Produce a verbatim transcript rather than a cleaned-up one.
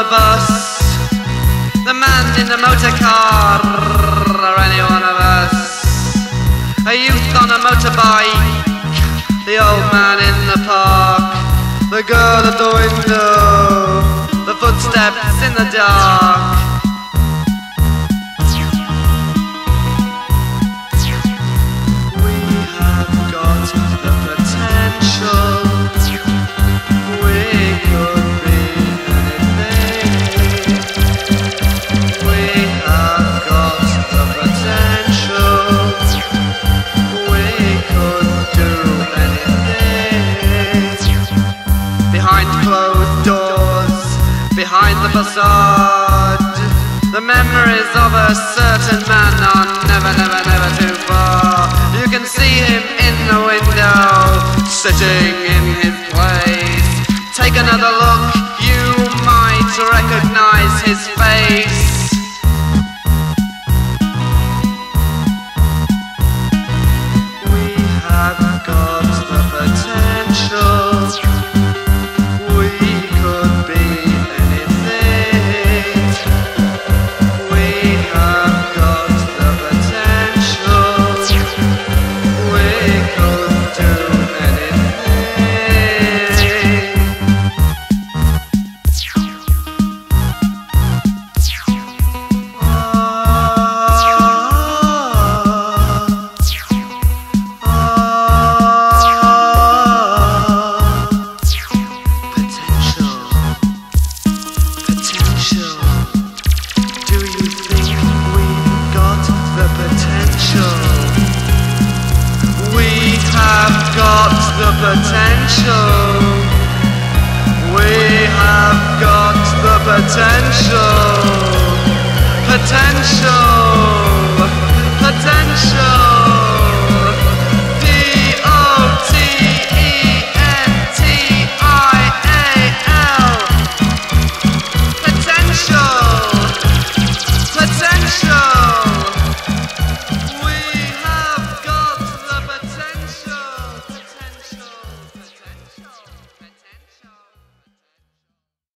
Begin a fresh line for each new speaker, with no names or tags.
bus, the man in the motor car, or any one of us. A youth on a motorbike, the old man in the park, the girl at the window, the footsteps in the dark. Behind the facade, the memories of a certain man are never, never, never too far. You can see him in the window, sitting in his place. Take another look, you might recognize his face. We have got the potential.
Potential. We have got the potential.